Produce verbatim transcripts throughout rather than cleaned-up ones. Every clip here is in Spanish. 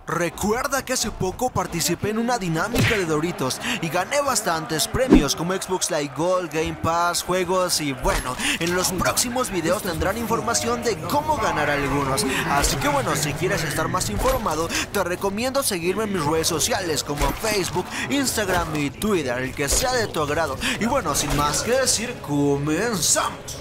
Recuerda que hace poco participé en una dinámica de Doritos y gané bastantes premios como Xbox Live Gold, Game Pass, juegos y bueno, en los próximos videos tendrán información de cómo ganar algunos. Así que bueno, si quieres estar más informado, te recomiendo seguirme en mis redes sociales como Facebook, Instagram y Twitter, el que sea de tu agrado. Y bueno, sin más que decir, comenzamos.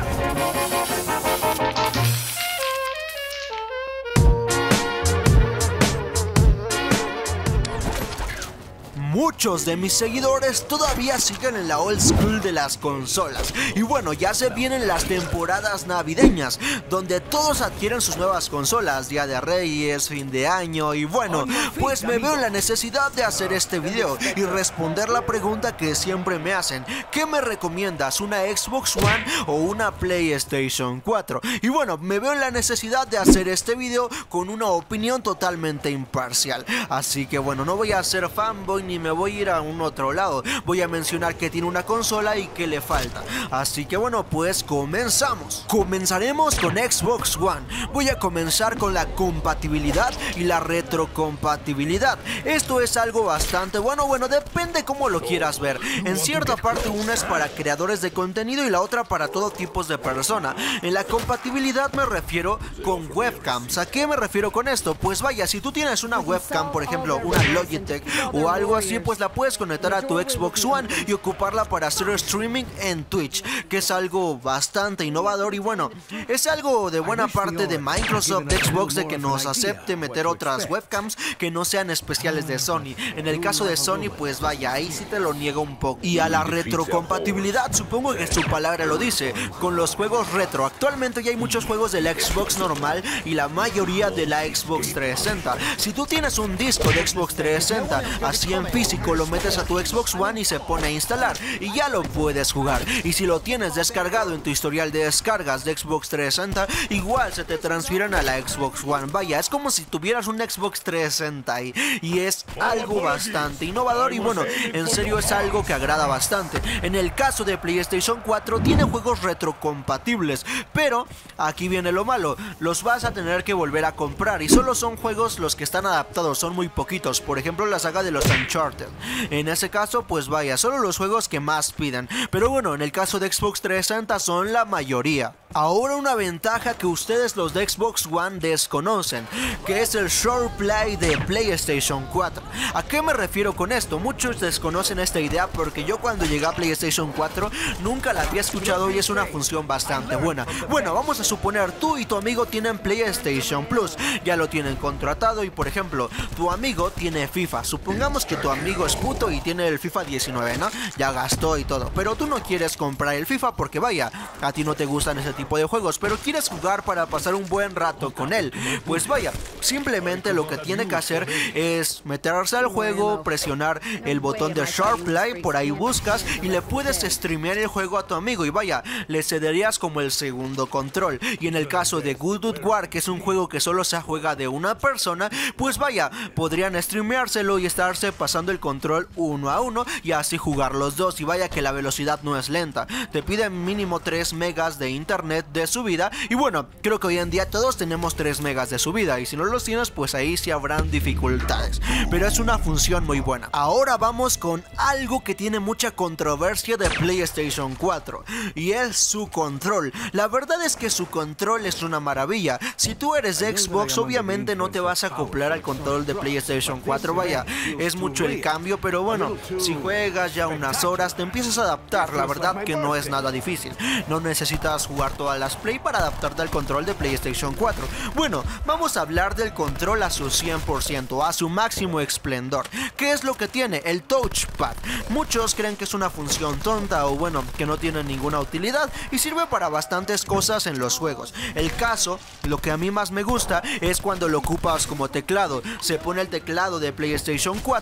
Muchos de mis seguidores todavía siguen en la old school de las consolas. Y bueno, ya se vienen las temporadas navideñas, donde todos adquieren sus nuevas consolas, Día de Reyes, fin de año. Y bueno, pues me veo en la necesidad de hacer este video y responder la pregunta que siempre me hacen: ¿qué me recomiendas, una Xbox One o una PlayStation cuatro? Y bueno, me veo en la necesidad de hacer este video con una opinión totalmente imparcial. Así que bueno, no voy a ser fanboy ni me voy a ir a un otro lado. Voy a mencionar que tiene una consola y que le falta. Así que bueno, pues comenzamos. Comenzaremos con Xbox One. Voy a comenzar con la compatibilidad y la retrocompatibilidad. Esto es algo bastante bueno. Bueno, depende cómo lo quieras ver. En cierta parte una es para creadores de contenido y la otra para todo tipo de persona. En la compatibilidad me refiero con webcams. ¿A qué me refiero con esto? Pues vaya, si tú tienes una webcam, por ejemplo una Logitech o algo así, pues la puedes conectar a tu Xbox One y ocuparla para hacer streaming en Twitch, que es algo bastante innovador. Y bueno, es algo de buena parte de Microsoft, de Xbox, de que nos acepte meter otras webcams que no sean especiales de Sony. En el caso de Sony, pues vaya, ahí sí te lo niego un poco. Y a la retrocompatibilidad, supongo que su palabra lo dice, con los juegos retro. Actualmente ya hay muchos juegos de la Xbox normal y la mayoría de la Xbox trescientos sesenta. Si tú tienes un disco de Xbox trescientos sesenta así en físico, lo metes a tu Xbox One y se pone a instalar y ya lo puedes jugar. Y si lo tienes descargado en tu historial de descargas de Xbox trescientos sesenta, igual se te transfieren a la Xbox One. Vaya, es como si tuvieras un Xbox trescientos sesenta y, y es algo bastante innovador y bueno, en serio es algo que agrada bastante. En el caso de PlayStation cuatro tiene juegos retrocompatibles, pero aquí viene lo malo, los vas a tener que volver a comprar y solo son juegos los que están adaptados, son muy poquitos. Por ejemplo, la saga de los Uncharted. En ese caso, pues vaya, solo los juegos que más piden. Pero bueno, en el caso de Xbox trescientos sesenta son la mayoría. Ahora una ventaja que ustedes los de Xbox One desconocen, que es el Short Play de PlayStation cuatro. ¿A qué me refiero con esto? Muchos desconocen esta idea porque yo cuando llegué a PlayStation cuatro nunca la había escuchado y es una función bastante buena. Bueno, vamos a suponer tú y tu amigo tienen PlayStation Plus, ya lo tienen contratado y por ejemplo, tu amigo tiene FIFA. Supongamos que tu amigo es puto y tiene el FIFA diecinueve, ¿no? Ya gastó y todo, pero tú no quieres comprar el FIFA porque vaya, a ti no te gustan ese tipo de juegos, pero quieres jugar para pasar un buen rato con él. Pues vaya, simplemente lo que tiene que hacer es meterse al juego, presionar el botón de Short Play, por ahí buscas y le puedes streamear el juego a tu amigo y vaya, le cederías como el segundo control. Y en el caso de God of War, que es un juego que solo se juega de una persona, pues vaya, podrían streameárselo y estarse pasando el control uno a uno y así jugar los dos. Y vaya que la velocidad no es lenta, te piden mínimo tres megas de internet de subida y bueno, creo que hoy en día todos tenemos tres megas de subida y si no los tienes pues ahí sí habrán dificultades, pero es una función muy buena. Ahora vamos con algo que tiene mucha controversia de PlayStation cuatro y es su control. La verdad es que su control es una maravilla. Si tú eres de Xbox obviamente no te vas a acoplar al control de PlayStation cuatro, vaya, es mucho el cambio, pero bueno, si juegas ya unas horas te empiezas a adaptar. La verdad que no es nada difícil, no necesitas jugar todas las Play para adaptarte al control de PlayStation cuatro. Bueno, vamos a hablar del control a su cien por ciento, a su máximo esplendor. ¿Qué es lo que tiene? El touchpad. Muchos creen que es una función tonta o bueno, que no tiene ninguna utilidad y sirve para bastantes cosas en los juegos. El caso, lo que a mí más me gusta es cuando lo ocupas como teclado. Se pone el teclado de PlayStation cuatro y bueno,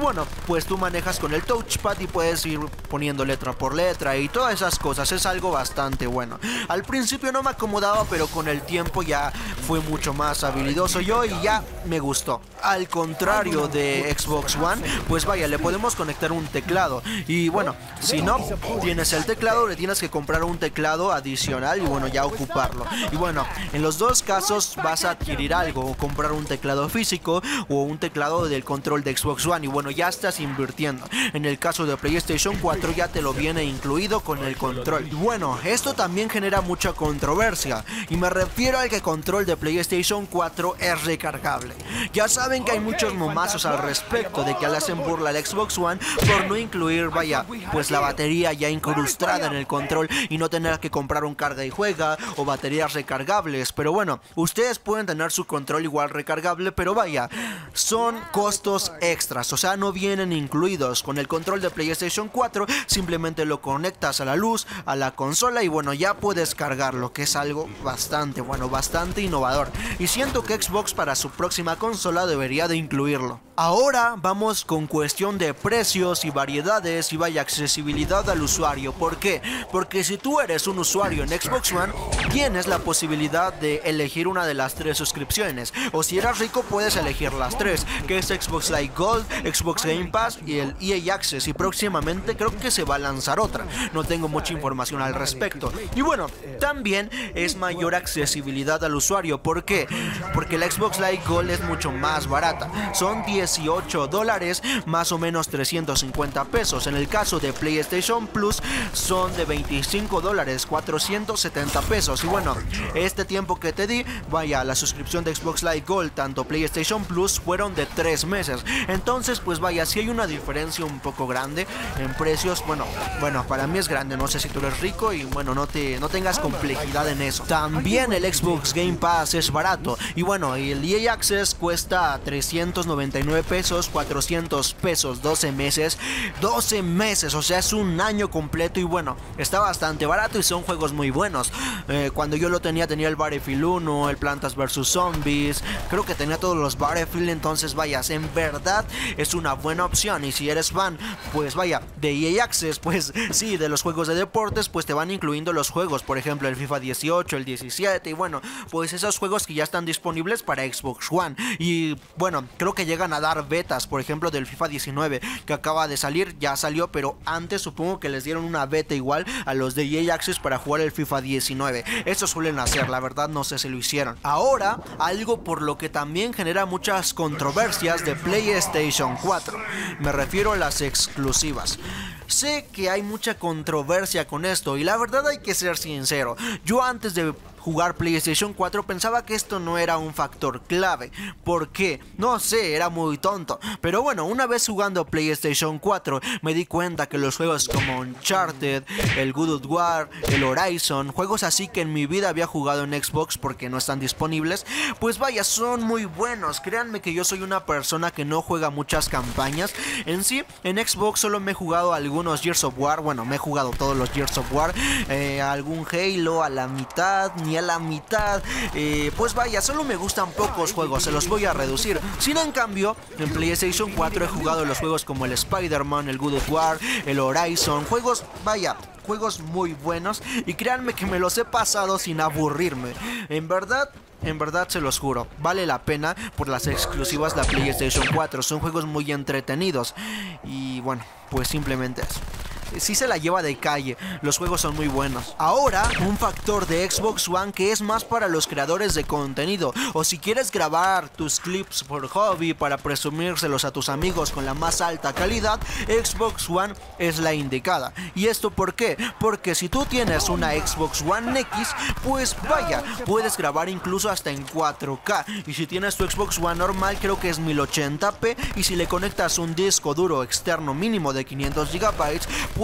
bueno, pues tú manejas con el touchpad y puedes ir poniendo letra por letra y todas esas cosas. Es algo bastante bueno. Al principio no me acomodaba, pero con el tiempo ya fue mucho más habilidoso yo y ya me gustó. Al contrario de Xbox One, pues vaya, le podemos conectar un teclado. Y bueno, si no tienes el teclado, le tienes que comprar un teclado adicional y bueno, ya ocuparlo. Y bueno, en los dos casos vas a adquirir algo, o comprar un teclado físico o un teclado del control de Xbox One. Y bueno, ya estás invirtiendo. En el caso de PlayStation cuatro ya te lo viene incluido con el control. Y bueno, esto también genera mucha controversia. Y me refiero al que el control de PlayStation cuatro es recargable. Ya saben que hay muchos momazos al respecto de que le hacen burla al Xbox One por no incluir, vaya, pues la batería ya incrustada en el control y no tener que comprar un carga y juega o baterías recargables. Pero bueno, ustedes pueden tener su control igual recargable, pero vaya, son costos extras, o sea, no vienen incluidos. Con el control de PlayStation cuatro simplemente lo conectas a la luz, a la consola y bueno, ya puedes cargarlo, que es algo bastante bueno, bastante innovador. Y siento que Xbox para su próxima consola debería de incluirlo. Ahora vamos con cuestión de precios y variedades y vaya accesibilidad al usuario. ¿Por qué? Porque si tú eres un usuario en Xbox One, tienes la posibilidad de elegir una de las tres suscripciones. O si eres rico puedes elegir las tres, que es Xbox Live Gold, Xbox Game Pass y el E A Access. Y próximamente creo que se va a lanzar otra. No tengo mucha información al respecto. Y bueno, también es mayor accesibilidad al usuario. ¿Por qué? Porque la Xbox Live Gold es mucho más barata. Son dieciocho dólares, más o menos trescientos cincuenta pesos. En el caso de PlayStation Plus son de veinticinco dólares, cuatrocientos setenta pesos. Y bueno, este tiempo que te di, vaya, la suscripción de Xbox Live Gold, tanto PlayStation Plus, fueron de tres meses. Entonces, pues vaya, si hay una diferencia un poco grande en precios. Bueno, bueno, para mí es grande. No sé si tú eres rico y bueno, no te no tengas complejidad en eso. También el Xbox Game Pass es barato. Y bueno, el E A Access cuesta trescientos noventa y nueve pesos, cuatrocientos pesos, doce meses, doce meses, o sea, es un año completo y bueno, está bastante barato y son juegos muy buenos. Eh, cuando yo lo tenía, tenía el Battlefield uno, el Plantas versus Zombies, creo que tenía todos los Battlefield, entonces vayas, en verdad es una buena opción. Y si eres fan, pues vaya, de E A Access, pues sí, de los juegos de deportes, pues te van incluyendo los juegos, por ejemplo, el FIFA dieciocho, el diecisiete y bueno, pues esos juegos que ya están disponibles para Xbox One. Y bueno, creo que llegan a dar betas, por ejemplo, del FIFA diecinueve, que acaba de salir, ya salió, pero antes supongo que les dieron una beta igual a los de E A Access para jugar el FIFA diecinueve. Eso suelen hacer, la verdad no sé si lo hicieron. Ahora, algo por lo que también genera muchas controversias de PlayStation cuatro. Me refiero a las exclusivas. Sé que hay mucha controversia con esto y la verdad hay que ser sincero. Yo antes de jugar PlayStation cuatro pensaba que esto no era un factor clave. ¿Por qué? No sé, era muy tonto. Pero bueno, una vez jugando PlayStation cuatro me di cuenta que los juegos como Uncharted, el God of War, el Horizon, juegos así que en mi vida había jugado en Xbox porque no están disponibles, pues vaya, son muy buenos. Créanme que yo soy una persona que no juega muchas campañas. En sí, en Xbox solo me he jugado algunos Gears of War. Bueno, me he jugado todos los Gears of War, eh, algún Halo a la mitad, ni a la mitad, eh, pues vaya, solo me gustan pocos juegos, se los voy a reducir. Sin en cambio, en PlayStation cuatro he jugado los juegos como el Spider-Man, el God of War, el Horizon, juegos, vaya, juegos muy buenos y créanme que me los he pasado sin aburrirme. En verdad, en verdad se los juro, vale la pena por las exclusivas de la PlayStation cuatro, son juegos muy entretenidos y bueno, pues simplemente eso. Sí se la lleva de calle, los juegos son muy buenos. Ahora, un factor de Xbox One que es más para los creadores de contenido, o si quieres grabar tus clips por hobby para presumírselos a tus amigos con la más alta calidad, Xbox One es la indicada. ¿Y esto por qué? Porque si tú tienes una Xbox One X, pues vaya, puedes grabar incluso hasta en cuatro K. Y si tienes tu Xbox One normal, creo que es mil ochenta p, y si le conectas un disco duro externo mínimo de quinientos gigabytes, pues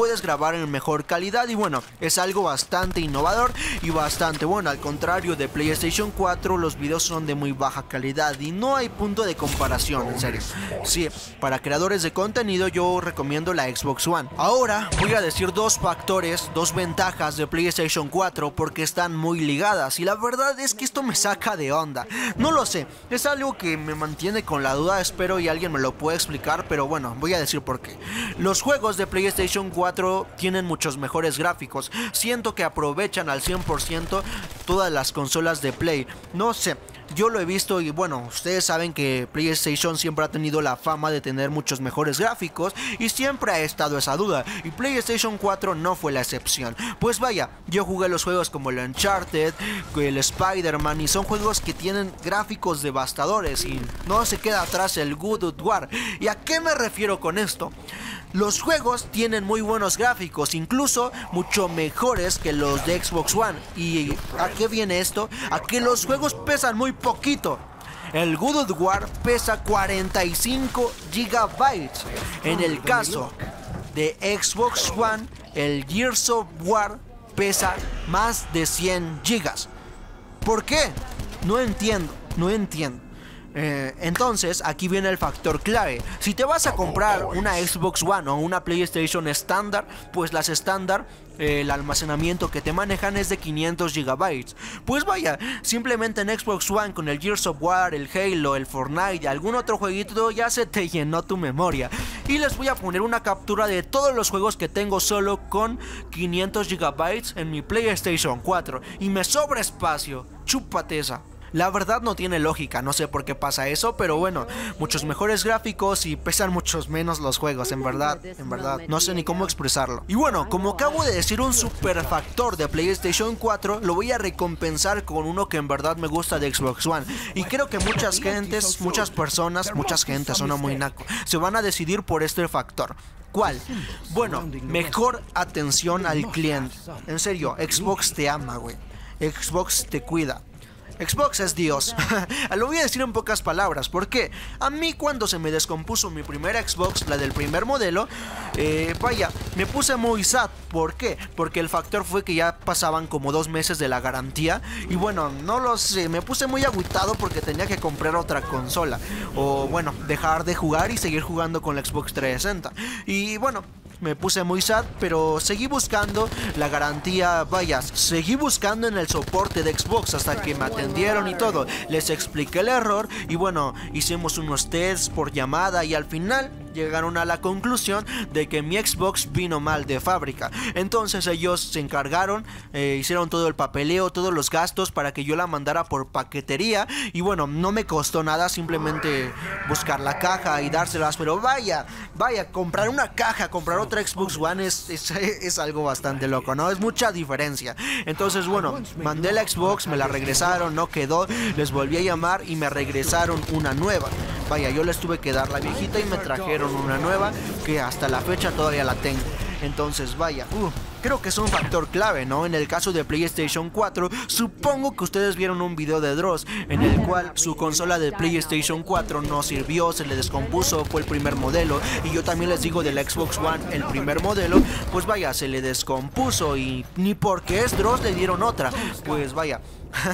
puedes grabar en mejor calidad y bueno, es algo bastante innovador y bastante bueno. Al contrario de PlayStation cuatro, los videos son de muy baja calidad y no hay punto de comparación, en serio. Sí, para creadores de contenido yo recomiendo la Xbox One. Ahora voy a decir dos factores, dos ventajas de PlayStation cuatro porque están muy ligadas y la verdad es que esto me saca de onda. No lo sé, es algo que me mantiene con la duda, espero y alguien me lo pueda explicar, pero bueno, voy a decir por qué. Los juegos de PlayStation cuatro tienen muchos mejores gráficos, siento que aprovechan al cien por ciento todas las consolas de Play, no sé. Yo lo he visto y bueno, ustedes saben que PlayStation siempre ha tenido la fama de tener muchos mejores gráficos y siempre ha estado esa duda y PlayStation cuatro no fue la excepción. Pues vaya, yo jugué los juegos como el Uncharted, el Spider-Man y son juegos que tienen gráficos devastadores y no se queda atrás el God of War. ¿Y a qué me refiero con esto? Los juegos tienen muy buenos gráficos, incluso mucho mejores que los de Xbox One. ¿Y a qué viene esto? A que los juegos pesan muy poquito. El God of War pesa cuarenta y cinco gigabytes. En el caso de Xbox One, el Gears of War pesa más de cien gigas. ¿Por qué? No entiendo, no entiendo. Eh, entonces aquí viene el factor clave. Si te vas a comprar una Xbox One o una PlayStation estándar, pues las estándar, eh, el almacenamiento que te manejan es de quinientos gigabytes. Pues vaya, simplemente en Xbox One con el Gears of War, el Halo, el Fortnite y algún otro jueguito ya se te llenó tu memoria. Y les voy a poner una captura de todos los juegos que tengo solo con quinientos gigabytes en mi PlayStation cuatro y me sobra espacio. Chúpate esa. La verdad no tiene lógica, no sé por qué pasa eso, pero bueno, muchos mejores gráficos y pesan muchos menos los juegos, en verdad, en verdad, no sé ni cómo expresarlo. Y bueno, como acabo de decir un super factor de PlayStation cuatro, lo voy a recompensar con uno que en verdad me gusta de Xbox One. Y creo que muchas gentes, muchas personas, muchas gentes, suena muy naco, se van a decidir por este factor. ¿Cuál? Bueno, mejor atención al cliente. En serio, Xbox te ama, güey. Xbox te cuida. Xbox es Dios. Lo voy a decir en pocas palabras. ¿Por qué? A mí cuando se me descompuso mi primera Xbox, la del primer modelo, eh, vaya, me puse muy sad. ¿Por qué? Porque el factor fue que ya pasaban como dos meses de la garantía. Y bueno, no lo sé, me puse muy agüitado porque tenía que comprar otra consola. O bueno, dejar de jugar y seguir jugando con la Xbox trescientos sesenta. Y bueno, me puse muy sad, pero seguí buscando la garantía, vaya, seguí buscando en el soporte de Xbox hasta que me atendieron y todo. Les expliqué el error y bueno, hicimos unos tests por llamada y al final llegaron a la conclusión de que mi Xbox vino mal de fábrica. Entonces ellos se encargaron, eh, hicieron todo el papeleo, todos los gastos para que yo la mandara por paquetería. Y bueno, no me costó nada, simplemente buscar la caja y dárselas. Pero vaya, vaya, comprar una caja, comprar otra Xbox One es, es, es algo bastante loco, ¿no? Es mucha diferencia. Entonces bueno, mandé la Xbox, me la regresaron, no quedó. Les volví a llamar y me regresaron una nueva. Vaya, yo les tuve que dar la viejita y me trajeron una nueva que hasta la fecha todavía la tengo. Entonces vaya, uh, creo que es un factor clave, ¿no? En el caso de PlayStation cuatro, supongo que ustedes vieron un video de Dross en el cual su consola de PlayStation cuatro no sirvió, se le descompuso, fue el primer modelo. Y yo también les digo del Xbox One, el primer modelo, pues vaya, se le descompuso y ni porque es Dross le dieron otra. Pues vaya,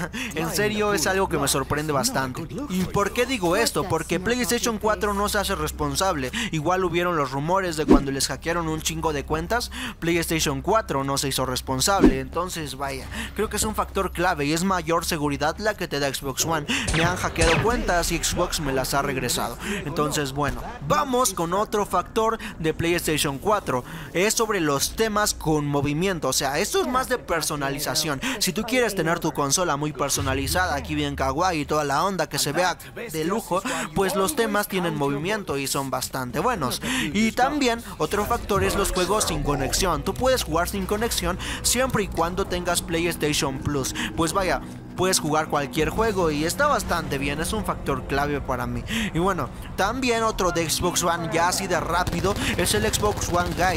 en serio es algo que me sorprende bastante. ¿Y por qué digo esto? Porque PlayStation cuatro no se hace responsable. Igual hubieron los rumores de cuando les hackearon un chingo de cuentas, PlayStation cuatro no se hizo responsable. Entonces vaya, creo que es un factor clave y es mayor seguridad la que te da Xbox One. Me han hackeado cuentas y Xbox me las ha regresado. Entonces bueno, vamos con otro factor de PlayStation cuatro. Es sobre los temas con movimiento. O sea, esto es más de personalización. Si tú quieres tener tu consola muy personalizada, aquí bien kawaii y toda la onda, que se vea de lujo, pues los temas tienen movimiento y son bastante buenos. Y también otro factor es los juegos sin conexión. Tú puedes jugar sin conexión siempre y cuando tengas PlayStation Plus. Pues vaya, puedes jugar cualquier juego y está bastante bien, es un factor clave para mí. Y bueno, también otro de Xbox One ya así de rápido es el Xbox One Guide.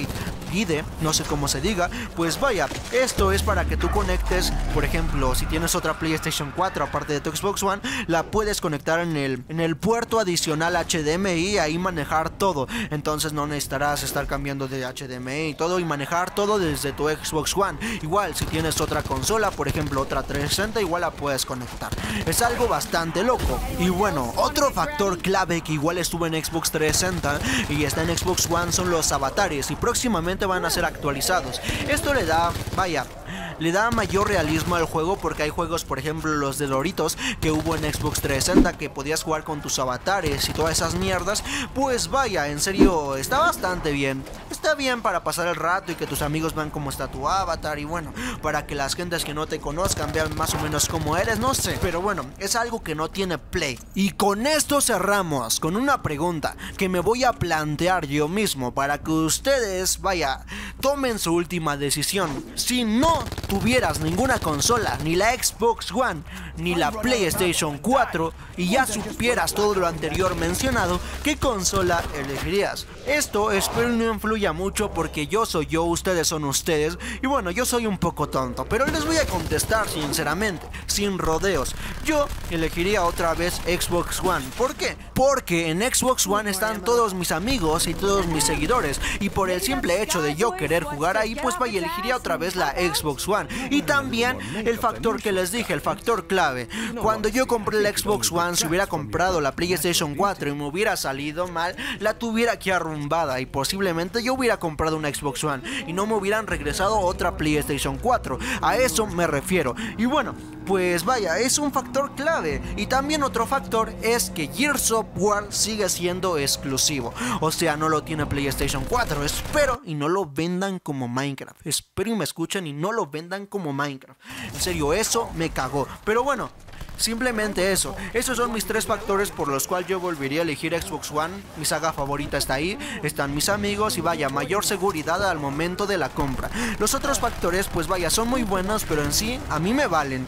I D E, no sé cómo se diga. Pues vaya, esto es para que tú conectes, por ejemplo, si tienes otra PlayStation cuatro aparte de tu Xbox One, la puedes conectar en el, en el puerto adicional H D M I, ahí manejar todo. Entonces no necesitarás estar cambiando de H D M I y todo, y manejar todo desde tu Xbox One. Igual si tienes otra consola, por ejemplo otra trescientos sesenta, igual la puedes conectar. Es algo bastante loco. Y bueno, otro factor clave que igual estuvo en Xbox trescientos sesenta y está en Xbox One son los avatares, y próximamente van a ser actualizados. Esto le da, vaya, le da mayor realismo al juego, porque hay juegos, por ejemplo los de Doritos que hubo en Xbox trescientos sesenta, que podías jugar con tus avatares y todas esas mierdas. Pues vaya, en serio, está bastante bien. Está bien para pasar el rato y que tus amigos vean cómo está tu avatar, y bueno, para que las gentes que no te conozcan vean más o menos cómo eres, no sé. Pero bueno, es algo que no tiene Play. Y con esto cerramos con una pregunta que me voy a plantear yo mismo, para que ustedes, vaya, tomen su última decisión. Si no tuvieras ninguna consola, ni la Xbox One, ni la PlayStation cuatro, y ya supieras todo lo anterior mencionado, ¿qué consola elegirías? Esto espero no influya mucho, porque yo soy yo, ustedes son ustedes, y bueno, yo soy un poco tonto, pero les voy a contestar sinceramente, sin rodeos. Yo elegiría otra vez Xbox One. ¿Por qué? Porque en Xbox One están todos mis amigos y todos mis seguidores, y por el simple hecho de yo querer jugar ahí, pues vaya, elegiría otra vez la Xbox One. Y también el factor que les dije, el factor clave. Cuando yo compré la Xbox One, si hubiera comprado la PlayStation cuatro y me hubiera salido mal, la tuviera aquí arrumbada, y posiblemente yo hubiera comprado una Xbox One y no me hubieran regresado otra PlayStation cuatro. A eso me refiero. Y bueno, pues vaya, es un factor clave. Y también otro factor es que Gears of War sigue siendo exclusivo. O sea, no lo tiene PlayStation cuatro. Espero y no lo vendan como Minecraft. Espero y me escuchen y no lo vendan como Minecraft. En serio, eso me cagó. Pero bueno, simplemente eso. Esos son mis tres factores por los cuales yo volvería a elegir Xbox One. Mi saga favorita está ahí, están mis amigos y vaya, mayor seguridad al momento de la compra. Los otros factores, pues vaya, son muy buenos, pero en sí a mí me valen.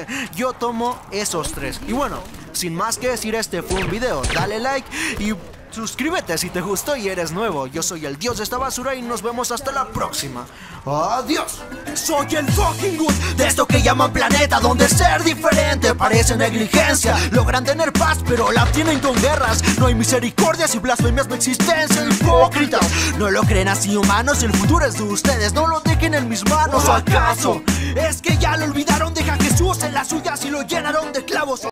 Yo tomo esos tres. Y bueno, sin más que decir, este fue un video. Dale like y suscríbete si te gustó y eres nuevo. Yo soy el dios de esta basura y nos vemos hasta la próxima. Adiós. Soy el fucking good de esto que llaman planeta, donde ser diferente parece negligencia. Logran tener paz pero la tienen con guerras. No hay misericordias y blasfemias, no existencia. Hipócritas, no lo creen así, humanos. El futuro es de ustedes, no lo dejen en mis manos. ¿O acaso es que ya lo olvidaron? Deja a Jesús en las suyas y lo llenaron de clavos.